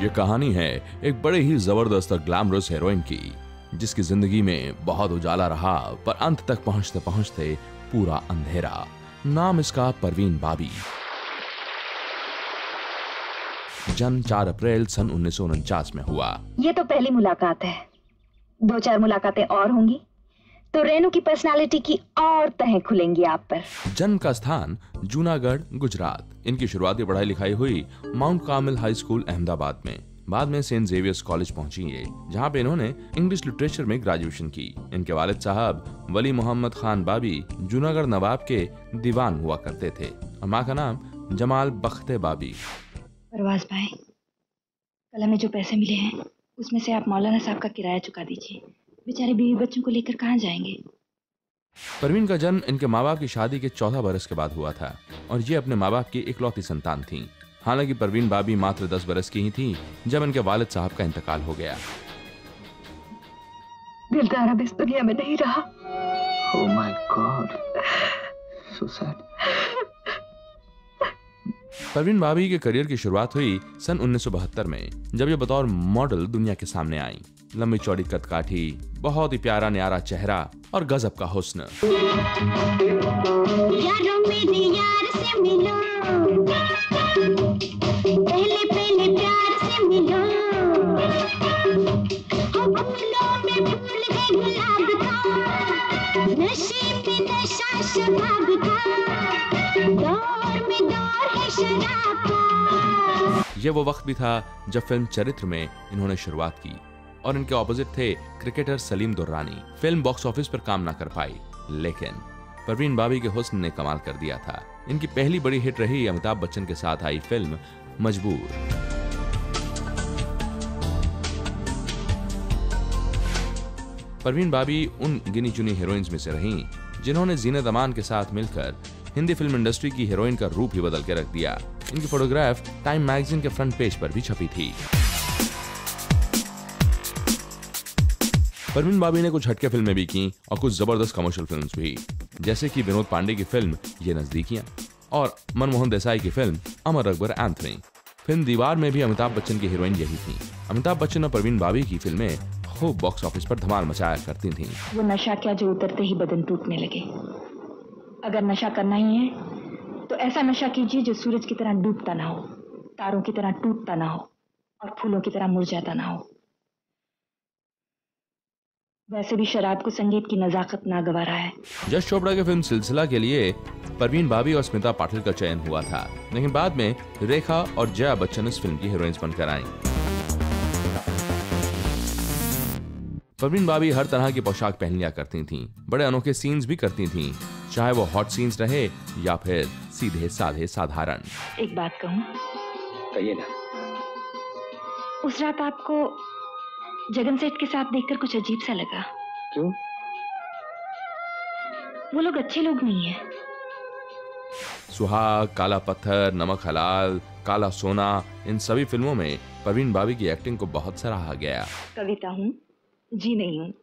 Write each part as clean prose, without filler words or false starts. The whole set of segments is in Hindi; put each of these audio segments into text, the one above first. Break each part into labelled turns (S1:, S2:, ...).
S1: ये कहानी है एक बड़े ही जबरदस्त और ग्लैमरस हीरोइन की, जिसकी जिंदगी में बहुत उजाला रहा पर अंत तक पहुंचते पहुंचते पूरा अंधेरा। नाम इसका परवीन बाबी। जन्म 4 अप्रैल सन 1949 में हुआ।
S2: ये तो पहली मुलाकात है, 2-4 मुलाकातें और होंगी तो रेनू की पर्सनालिटी की और तहें खुलेंगी आप पर।
S1: जन्म का स्थान जूनागढ़, गुजरात। इनकी शुरुआती पढ़ाई लिखाई हुई Mount Carmel high school Ahmedabad में। बाद में सेंट जेवियर्स कॉलेज पहुंची है, जहां पे इन्होंने इंग्लिश लिटरेचर में ग्रेजुएशन की। इनके वालिद साहब वली मोहम्मद खान बाबी जूनागढ़ नवाब के दीवान हुआ करते थे और माँ का नाम जमाल बख्ते बाबी।
S2: परवाज भाई, कल हमें जो पैसे मिले हैं उसमें से आप मौलाना साहब का किराया चुका दीजिए। बेचारे बीवी बच्चों को लेकर कहाँ जाएंगे।
S1: परवीन का जन्म इनके माँ बाप की शादी के 14 बरस के बाद हुआ था और ये अपने माँ बाप की इकलौती संतान थी। हालांकि परवीन बाबी मात्र 10 बरस की ही थी जब इनके वालिद साहब का इंतकाल हो गया।
S2: दिलदार अब इस दुनिया में नहीं रहा।
S3: Oh my God, so sad.
S1: Parveen बाबी के करियर की शुरुआत हुई सन 1972 में, जब ये बतौर मॉडल दुनिया के सामने आई। लंबी चौड़ी कदकाठी, बहुत ही प्यारा न्यारा चेहरा और गजब का हुस्न।
S4: यारों मेरे यार से मिलो, पहले पहले प्यार से मिलो, फूलों में फूल है गुलाब का, नशे में नशा शबाब का, दौर में दौर है शराब का।
S1: ये वो वक्त भी था जब फिल्म चरित्र में इन्होंने शुरुआत की और इनके ऑपोजिट थे cricketer Salim Durrani. Film box office पर काम ना कर पाई, लेकिन परवीन बाबी के हुस्न ने कमाल कर दिया था। इनकी पहली बड़ी हिट रही अमिताभ बच्चन के साथ आई फिल्म मजबूर। परवीन बाबी उन गिनी चुनी हीरोइंस में से रहीं जिन्होंने जीनत अमान के साथ मिलकर हिंदी फिल्म इंडस्ट्री की हीरोइन का रूप ही बदल के रख दिया। इनकी फोटोग्राफ टाइम मैगजीन के फ्रंट पेज पर भी छपी थी। परवीन बाबी ने कुछ हटके फिल्में भी की और कुछ जबरदस्त कमर्शियल फिल्म्स भी, जैसे कि विनोद पांडे की फिल्म ये नजदीकियां और मनमोहन देसाई की film Amar Akbar Anthony. Film Deewar में भी अमिताभ बच्चन की हीरोइन यही थी। अमिताभ बच्चन और परवीन बाबी की फिल्में खूब बॉक्स ऑफिस पर धमाल मचाया करती थीं।
S2: वो नशा क्या जो उतरते ही बदन टूटने लगे। अगर नशा करना ही है तो ऐसा नशा कीजिए जो सूरज की तरह डूबता ना हो, तारों की तरह टूटता ना हो और फूलों की तरह मुरझाता ना हो। वैसे भी शराब को संगीत की नजाकत नागवारा है।
S1: यश चोपड़ा के फिल्म सिलसिला के लिए परवीन बाबी और स्मिता पाटिल का चयन हुआ था, लेकिन बाद में रेखा और जया बच्चन इस फिल्म की हीरोइंस बनकर आईं। परवीन बाबी हर तरह की पोशाक पहन लिया करती थीं, बड़े अनोखे सीन्स भी करती थीं, चाहे वो हॉट सीन्स रहे या फिर सीधे साधे साधारण।
S2: एक बात कहूं?
S3: कहिए ना।
S2: उस रात आपको जगन सेठ के साथ देखकर कुछ अजीब सा लगा।
S3: क्यों?
S2: वो लोग अच्छे लोग नहीं हैं।
S1: सुहाग, काला पत्थर, नमक हलाल, काला सोना, इन सभी फिल्मों में परवीन बाबी की एक्टिंग को बहुत सराहा गया।
S2: कविता हूँ, जी नहीं हूँ।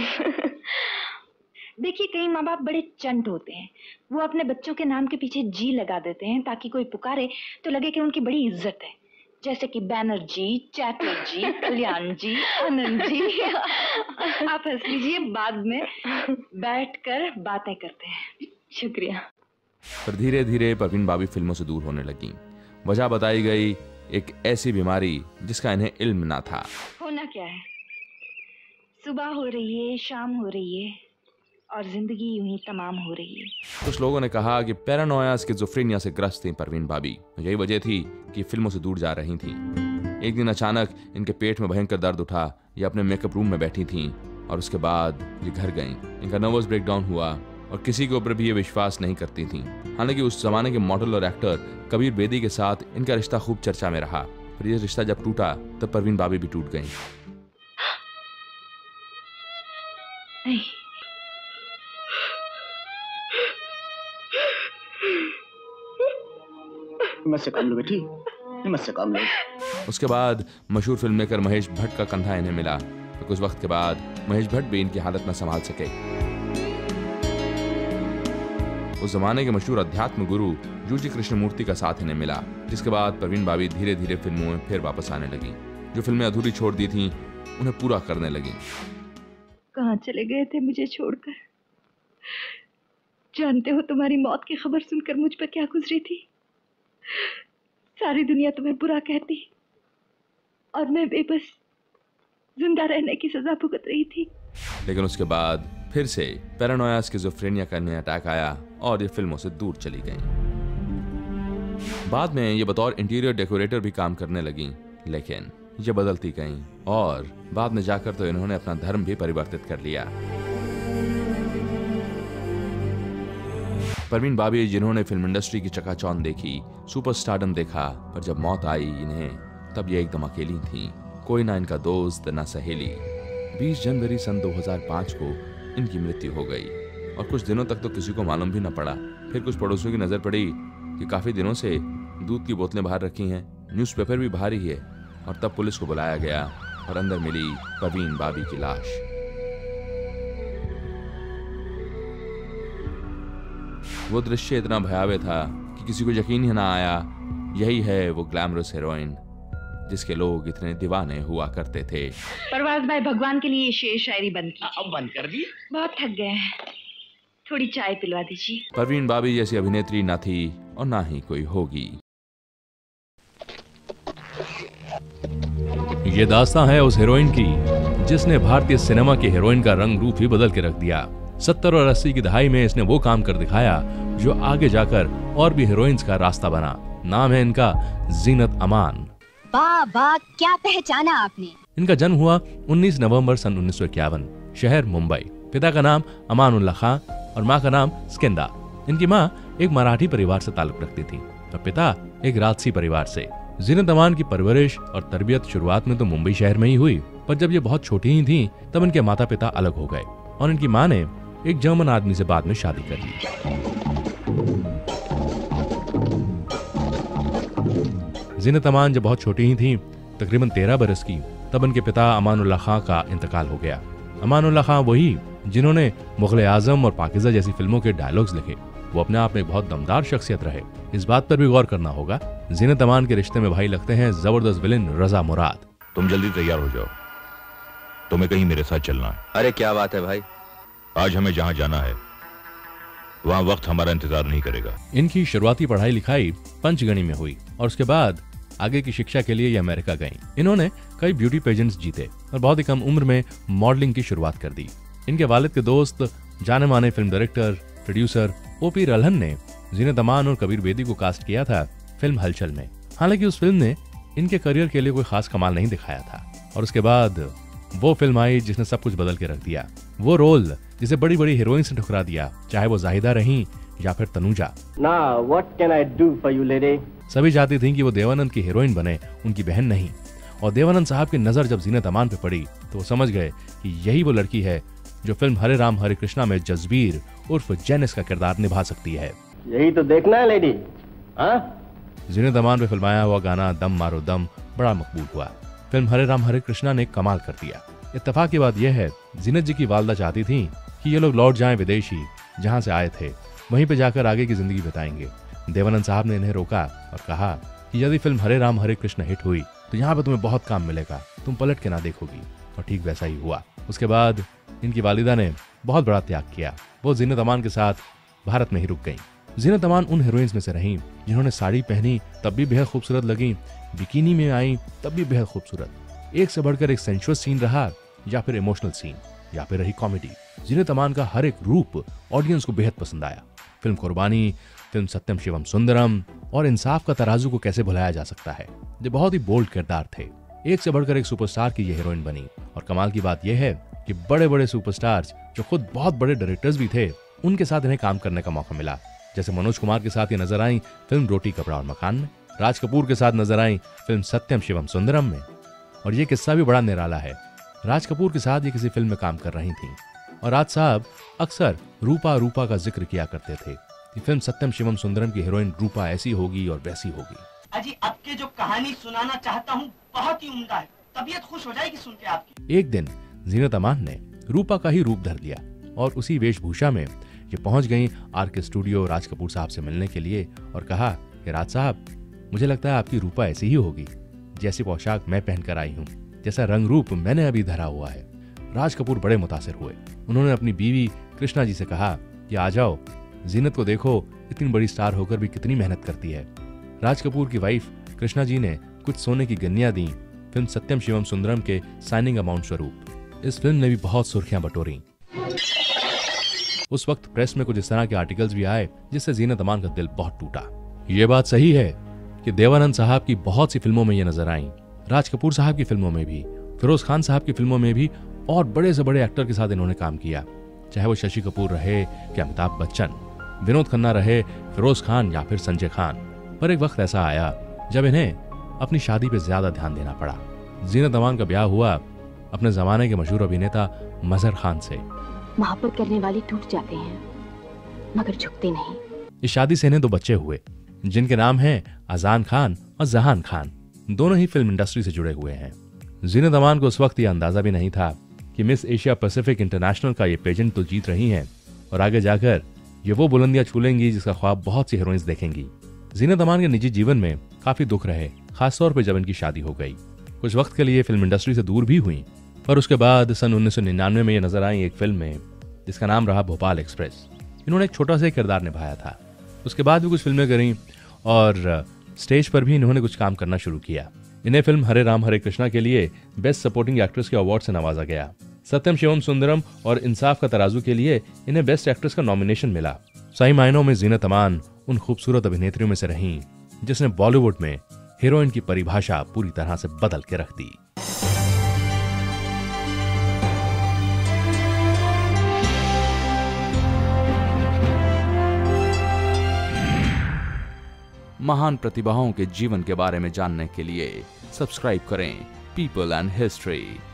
S2: देखिए, कई माँ बाप बड़े चंट होते हैं। वो अपने बच्चों के नाम के पीछे जी लगा देते हैं ताकि कोई पुकारे तो लगे कि उनकी बड़ी इज्जत है, जैसे कि बैनर्जी, चैटर्जी, कल्याण जी, आनंद जी। आप हंस लीजिए, बाद में बैठकर बातें करते हैं। शुक्रिया।
S1: पर धीरे धीरे परवीन बाबी फिल्मों से दूर होने लगी। वजह बताई गई एक ऐसी बीमारी जिसका इन्हें इल्म ना था।
S2: होना क्या है, सुबह हो रही है, शाम हो रही है और जिंदगी यूं ही तमाम हो रही है।
S1: कुछ लोगों ने कहा कि पैरानोया स्किज़ोफ्रेनिया से ग्रस्त थी परवीन बाबी। यही वजह थी कि फिल्मों से दूर जा रही थीं। एक दिन अचानक इनके पेट में भयंकर दर्द उठा। ये अपने मेकअप रूम में बैठी थीं और उसके बाद ये घर गईं। इनका नर्वस ब्रेकडाउन हुआ और किसी के ऊपर भी ये विश्वास नहीं करती थीं। हालांकि उस जमाने के मॉडल और एक्टर कबीर बेदी के साथ इनका रिश्ता खूब चर्चा में रहा। फिर ये रिश्ता जब टूटा तब परवीन बाबी भी टूट गईं।
S3: हिम्मत से काम लो बेटी, हिम्मत से काम लो।
S1: उसके बाद मशहूर फिल्म मेकर महेश भट्ट का कंधा इन्हें मिला। तो कुछ वक्त के बाद महेश भट्ट भी इनकी हालत न संभाल सके। उस जमाने के मशहूर अध्यात्म गुरु जूजी कृष्णमूर्ति का साथ इन्हें मिला, जिसके बाद परवीन बाबी धीरे धीरे फिल्मों में फिर वापस आने लगी। जो फिल्में अधूरी छोड़ दी थीं उन्हें पूरा करने लगी।
S2: कहाँ चले गए थे मुझे छोड़कर? जानते हो तुम्हारी मौत की खबर सुनकर मुझ पर क्या गुजरी थी? सारी दुनिया तुम्हें बुरा कहती और मैं बेबस जिंदा रहने की सजा भुगत रही थी।
S1: लेकिन उसके बाद फिर से पैरानोया स्किज़ोफ्रेनिया का नया अटैक आया और ये फिल्मों से दूर चली गईं। बाद में ये बतौर इंटीरियर डेकोरेटर भी काम करने लगी, लेकिन ये बदलती गईं और बाद में जाकर तो इन्होंने अपना धर्म भी परिवर्तित कर लिया। परवीन बाबी, जिन्होंने फिल्म इंडस्ट्री की चकाचौंध देखी, सुपरस्टारडम देखा, पर जब मौत आई इन्हें, तब ये एकदम अकेली थीं। कोई ना इनका दोस्त ना सहेली। 20 जनवरी सन 2005 को इनकी मृत्यु हो गई और कुछ दिनों तक तो किसी को मालूम भी न पड़ा। फिर कुछ पड़ोसियों की नजर पड़ी कि काफी दिनों से दूध की बोतलें बाहर रखी हैं, न्यूज़पेपर भी बाहर ही है, और तब पुलिस को बुलाया गया और अंदर मिली परवीन बाबी की लाश। वो दृश्य इतना भयावह था कि किसी को यकीन ही ना आया यही है वो ग्लैमरस हीरोइन जिसके लोग इतने दीवाने हुआ करते थे।
S2: परवाज भाई, भगवान के लिए शेर शायरी बंद की।
S3: अब बंद कर दी।
S2: बहुत थक गए हैं, थोड़ी चाय पिलवा दीजिए।
S1: परवीन बाबी जैसी अभिनेत्री ना थी और ना ही कोई होगी।
S5: ये दास्तां है उस हीरोइन की जिसने भारतीय सिनेमा की हीरोइन का रंग रूप ही बदल के रख दिया। 70 और 80 की दहाई में इसने वो काम कर दिखाया जो आगे जाकर और भी हीरोइंस का रास्ता बना। नाम है इनका जीनत अमान।
S6: वाह वाह, क्या पहचाना आपने।
S5: इनका जन्म हुआ 19 नवंबर सन 1951, शहर मुंबई। पिता का नाम अमानुल्लाह खां और माँ का नाम स्किंदा। इनकी माँ एक मराठी परिवार से ताल्लुक रखती थी और पिता एक राजसी परिवार से। जीनत अमान की परवरिश और तरबियत शुरुआत में तो मुंबई शहर में ही हुई, पर जब ये बहुत छोटी ही थी तब इनके माता पिता अलग हो गए और इनकी माँ ने एक जर्मन आदमी से बाद में शादी कर ली। जीनत अमान जब बहुत छोटी ही थी, तकरीबन 13 बरस की, तब इनके पिता अमानुल्लाह खां का इंतकाल हो गया। अमानुल्लाह खां वही जिन्होंने मुगल आजम और पाकिज़ा जैसी फिल्मों के डायलॉग्स लिखे। वो अपने आप में एक बहुत दमदार शख्सियत रहे। इस बात पर भी गौर करना होगा, जीनत अमान के रिश्ते में भाई लगते हैं जबरदस्त विलेन रजा मुराद।
S7: तुम जल्दी तैयार हो जाओ, तुम्हें कहीं मेरे साथ चलना है।
S8: अरे क्या बात है भाई।
S7: आज हमें जहाँ जाना है वहाँ वक्त हमारा इंतजार नहीं करेगा।
S5: इनकी शुरुआती पढ़ाई लिखाई पंचगणी में हुई और उसके बाद आगे की शिक्षा के लिए ये अमेरिका गईं। इन्होंने कई ब्यूटी पेजेंट्स जीते और बहुत ही कम उम्र में मॉडलिंग की शुरुआत कर दी। इनके वालिद के दोस्त जाने माने film director producer OP Ralhan ने जीनत अमान और कबीर बेदी को कास्ट किया था फिल्म हलचल में। हालांकि उस फिल्म ने इनके करियर के लिए कोई खास कमाल नहीं दिखाया था और उसके बाद वो फिल्म आई जिसने सब कुछ बदल के रख दिया। वो रोल जिसे बड़ी बड़ी हीरोइन से ठुकरा दिया, चाहे वो जाहिदा रहीं या फिर Tanuja.
S9: Now, what can I do for you, lady?
S5: सभी चाहती थीं कि वो देवानंद की हीरोइन बने, उनकी बहन नहीं। और देवानंद साहब की नजर जब जीनत अमान पे पड़ी तो वो समझ गए कि यही वो लड़की है जो फिल्म हरे राम हरे कृष्णा में जसबीर उर्फ जेनिस का किरदार निभा सकती है।
S9: यही तो देखना है लेडी।
S5: जीनत अमान पे फिल्माया हुआ गाना दम मारो दम बड़ा मकबूल हुआ। फिल्म हरे राम हरे कृष्णा ने कमाल कर दिया। इत्तेफाक की बात यह है, जीनत जी की वालदा चाहती थी कि ये लोग लौट जाएं विदेशी, जहां से आए थे, वहीं पे जाकर आगे की जिंदगी बिताएंगे। देवानंद साहब ने इन्हें रोका और कहा कि यदि फिल्म हरे राम हरे कृष्ण हिट हुई तो यहाँ पे तुम्हें बहुत काम मिलेगा, तुम पलट के ना देखोगी। और ठीक वैसा ही हुआ। उसके बाद इनकी वालिदा ने बहुत बड़ा त्याग किया। वो जीनत अमान के साथ भारत में ही रुक गईं। जीनत अमान उन हीरोइंस में से रहीं जिन्होंने साड़ी पहनी तब भी बेहद खूबसूरत लगी, बिकिनी में आई तब भी बेहद खूबसूरत। एक से बढ़कर एक सेंशुअस सीन रहा या फिर इमोशनल सीन या फिर रही कॉमेडी। जीनत अमान का हर एक रूप ऑडियंस को बेहद पसंद आया। फिल्म कुर्बानी, फिल्म सत्यम शिवम सुंदरम और इंसाफ का तराजू को कैसे भुलाया जा सकता है। ये बहुत ही बोल्ड किरदार थे। एक से बढ़कर एक सुपरस्टार की ये हीरोइन बनी। और कमाल की बात यह है कि बड़े बड़े सुपरस्टार्स जो खुद बहुत बड़े डायरेक्टर्स भी थे, उनके साथ इन्हें काम करने का मौका मिला। जैसे मनोज कुमार के साथ ये नजर आई फिल्म रोटी कपड़ा और मकान में, राज कपूर के साथ नजर आई फिल्म सत्यम शिवम सुंदरम में। और ये किस्सा भी बड़ा निराला है। राज कपूर के साथ ये किसी फिल्म में काम कर रही थी और राज साहब अक्सर रूपा रूपा का जिक्र किया करते थे कि फिल्म सत्यम शिवम सुंदरम की हीरोइन रूपा ऐसी होगी और वैसी होगी।
S10: अजी आपके जो कहानी सुनाना चाहता हूँ बहुत ही उम्दा है, तबीयत खुश हो जाएगी सुन के आपकी।
S5: एक दिन जीनत अमान ने रूपा का ही रूप धर लिया और उसी वेशभूषा में ये पहुंच गई आर के स्टूडियो राज कपूर साहब से मिलने के लिए और कहा कि राज साहब, मुझे लगता है आपकी रूपा ऐसी ही होगी जैसी पोशाक मैं पहनकर आई हूँ, जैसा रंग रूप मैंने अभी धरा हुआ है। राज कपूर बड़े मुतासिर हुए। उन्होंने अपनी बीवी कृष्णा जी से कहा कि आ जाओ, जीनत को देखो, इतनी बड़ी स्टार होकर भी कितनी मेहनत करती है। राज कपूर की वाइफ कृष्णा जी ने कुछ सोने की गन्नियां दी फिल्म सत्यम शिवम सुंदरम के साइनिंग अमाउंट स्वरूप। इस फिल्म ने भी बहुत सुर्खियां बटोरी। उस वक्त प्रेस में कुछ इस तरह के आर्टिकल्स भी आए जिससे जीनत अमान का दिल बहुत टूटा। ये बात सही है कि देवानंद साहब की बहुत सी फिल्मों में ये नजर आई, राज कपूर साहब की फिल्मों में भी, फिरोज खान साहब की फिल्मों में भी, और बड़े से बड़े एक्टर के साथ इन्होंने काम किया, चाहे वो शशि कपूर रहे कि अमिताभ बच्चन, विनोद खन्ना रहे, फिरोज खान या फिर संजय खान। पर एक वक्त ऐसा आया जब इन्हें अपनी शादी पे ज्यादा ध्यान देना पड़ा। जीनत अमान का ब्याह हुआ अपने जमाने के मशहूर अभिनेता मजहर खान से।
S8: मोहब्बत करने वाले टूट जाते हैं मगर झुकते नहीं।
S5: इस शादी से इन्हें 2 बच्चे हुए जिनके नाम हैं अजान खान और जहान खान। दोनों ही फिल्म इंडस्ट्री से जुड़े हुए हैं। जीनत अमान को उस वक्त यह अंदाजा भी नहीं था कि मिस एशिया पैसिफिक इंटरनेशनल का ये पेजेंट तो जीत रही हैं और आगे जाकर ये वो बुलंदियां छू लेंगी जिसका ख्वाब बहुत सी हीरोइंस देखेंगी। जीनत अमान के निजी जीवन में काफी दुख रहे, खासतौर पर जब इनकी शादी हो गई। कुछ वक्त के लिए फिल्म इंडस्ट्री से दूर भी हुई, पर उसके बाद सन 1999 में ये नजर आई एक फिल्म में जिसका नाम रहा भोपाल एक्सप्रेस। इन्होंने एक छोटा सा किरदार निभाया था। उसके बाद भी कुछ फिल्में करी और स्टेज पर भी इन्होंने कुछ काम करना शुरू किया। इन्हें फिल्म हरे राम हरे कृष्णा के लिए बेस्ट सपोर्टिंग एक्ट्रेस के अवार्ड से नवाजा गया। सत्यम शिवम सुंदरम और इंसाफ का तराजू के लिए इन्हें बेस्ट एक्ट्रेस का नॉमिनेशन मिला। सही मायनों में जीनत अमान उन खूबसूरत अभिनेत्रियों में से रहीं जिसने बॉलीवुड में हीरोइन की परिभाषा पूरी तरह से बदल के रख दी।
S1: महान प्रतिभाओं के जीवन के बारे में जानने के लिए सब्सक्राइब करें पीपल एंड हिस्ट्री।